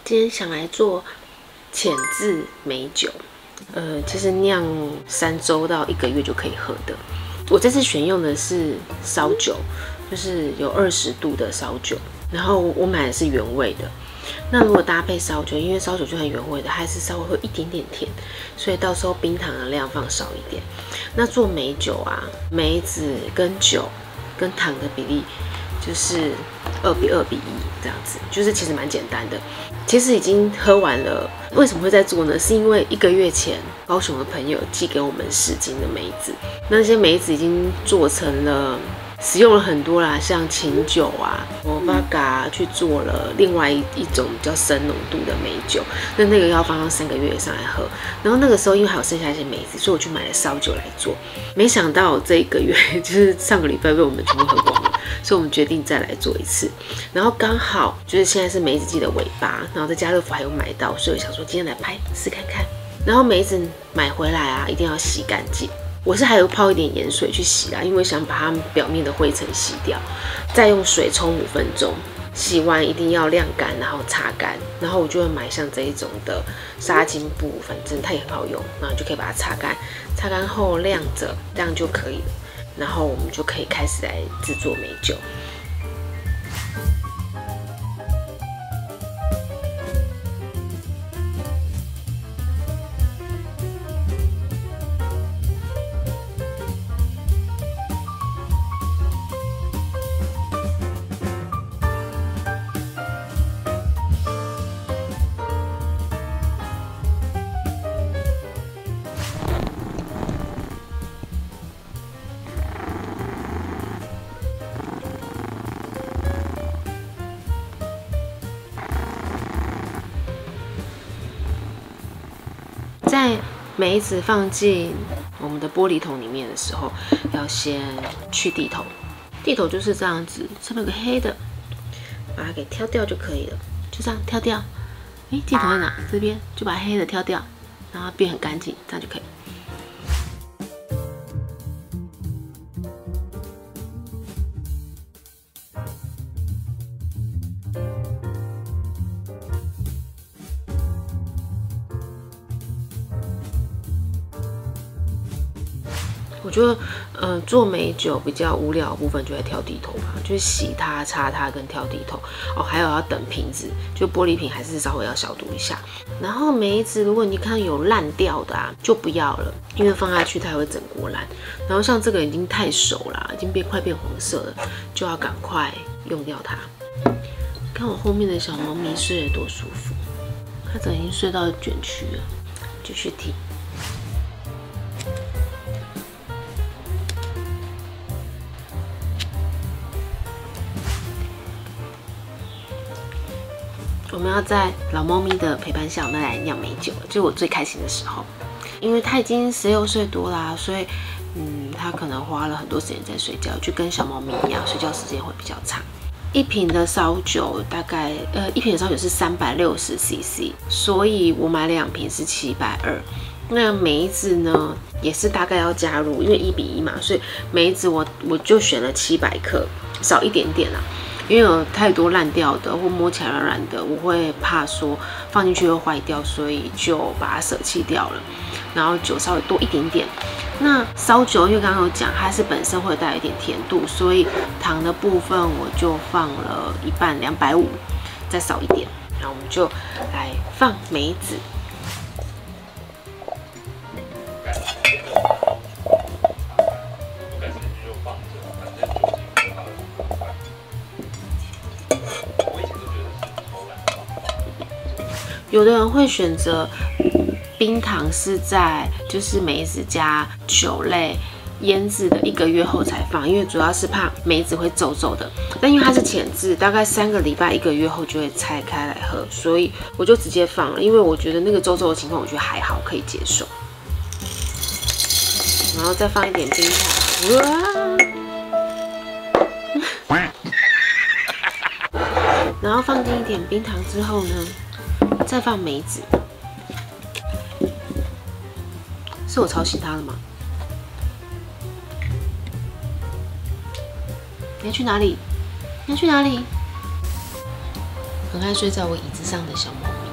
今天想来做浅制美酒，其实酿3周到1个月就可以喝的。我这次选用的是烧酒，就是有20度的烧酒，然后我买的是原味的。那如果搭配烧酒，因为烧酒就很原味的，它还是稍微会一点点甜，所以到时候冰糖的量放少一点。那做美酒啊，梅子跟酒跟糖的比例就是2比2比1这样子，就是其实蛮简单的。其实已经喝完了，为什么会在做呢？是因为1个月前高雄的朋友寄给我们10斤的梅子，那些梅子已经做成了。使用了很多啦，像琴酒啊、我巴嘎去做了另外一种比较深浓度的美酒，那个要放到3个月以上来喝。然后那个时候因为还有剩下一些梅子，所以我去买了烧酒来做。没想到这1个月就是上个礼拜被我们全部喝光了，所以我们决定再来做一次。然后刚好就是现在是梅子季的尾巴，然后在家乐福还有买到，所以我想说今天来拍试看看。然后梅子买回来啊，一定要洗干净。我是还有泡一点盐水去洗啦，因为想把它们表面的灰尘洗掉，再用水冲5分钟。洗完一定要晾干，然后擦干。然后我就会买像这一种的纱巾布，反正它也很好用，然后就可以把它擦干。擦干后晾着，这样就可以了。然后我们就可以开始来制作美酒。在梅子放进我们的玻璃桶里面的时候，要先去蒂头。蒂头就是这样子，上面有个黑的，把它给挑掉就可以了。就这样挑掉。蒂头在哪？这边就把黑的挑掉，让它变很干净，这样就可以。我觉得，做美酒比较无聊的部分就在挑蒂头吧，就是洗它、擦它跟挑蒂头。哦，还有要等瓶子，就玻璃瓶还是稍微要消毒一下。然后梅子，如果你看有烂掉的啊，就不要了，因为放下去它会整锅烂。然后像这个已经太熟了，已经快变黄色了，就要赶快用掉它。看我后面的小猫咪睡得多舒服，它整已经睡到卷曲了，继续听。我们要在老猫咪的陪伴下，我们来酿美酒了，就是我最开心的时候。因为它已经16岁多啦，所以它可能花了很多时间在睡觉，就跟小猫咪一样，睡觉时间会比较长。1瓶的烧酒大概1瓶的烧酒是360cc， 所以我买了2瓶是720。那梅子呢也是大概要加入，因为1比1嘛，所以梅子我就选了700克，少一点点啦。因为有太多烂掉的或摸起来软软的，我会怕说放进去会坏掉，所以就把它舍弃掉了。然后酒稍微多一点点。那烧酒因为刚刚有讲，它是本身会带一点甜度，所以糖的部分我就放了一半250，再少一点。然后我们就来放梅子。有的人会选择冰糖是在就是梅子加酒类腌制的1个月后才放，因为主要是怕梅子会皱皱的。但因为它是浅制，大概3个礼拜1个月后就会拆开来喝，所以我就直接放了，因为我觉得那个皱皱的情况我觉得还好，可以接受。然后再放一点冰糖，哇！然后放进一点冰糖之后呢？再放梅子，是我吵醒他了吗？你要去哪里？你要去哪里？很爱睡在我椅子上的小猫咪。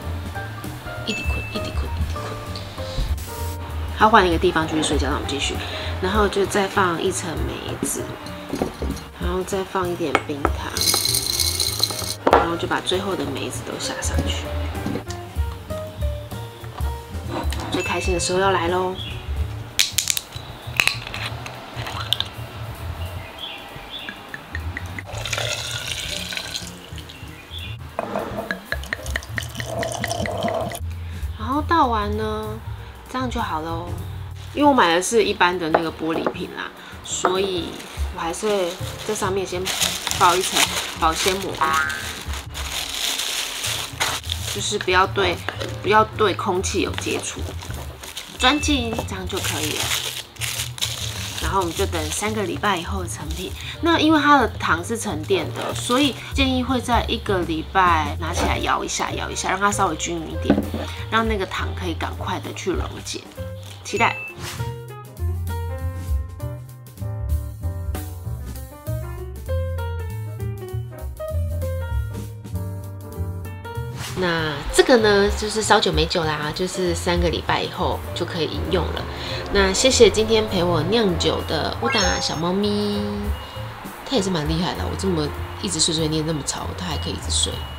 一滴困，一滴困，一滴困。好，换一个地方继续睡觉，那我们继续。然后就再放一层梅子，然后再放一点冰糖，然后就把最后的梅子都下上去。最开心的时候要来喽！然后倒完呢，这样就好喽。因为我买的是一般的那个玻璃瓶啦，所以我还是会在上面先包一层保鲜膜，就是不要对空气有接触，钻进这样就可以了。然后我们就等3个礼拜以后的成品。那因为它的糖是沉淀的，所以建议会在1个礼拜拿起来摇一下，让它稍微均匀一点，让那个糖可以赶快的去溶解。期待。那这个呢，就是烧酒美酒啦，就是3个礼拜以后就可以饮用了。那谢谢今天陪我酿酒的乌达小猫咪，它也是蛮厉害的。我这么一直碎碎念那么吵，它还可以一直睡。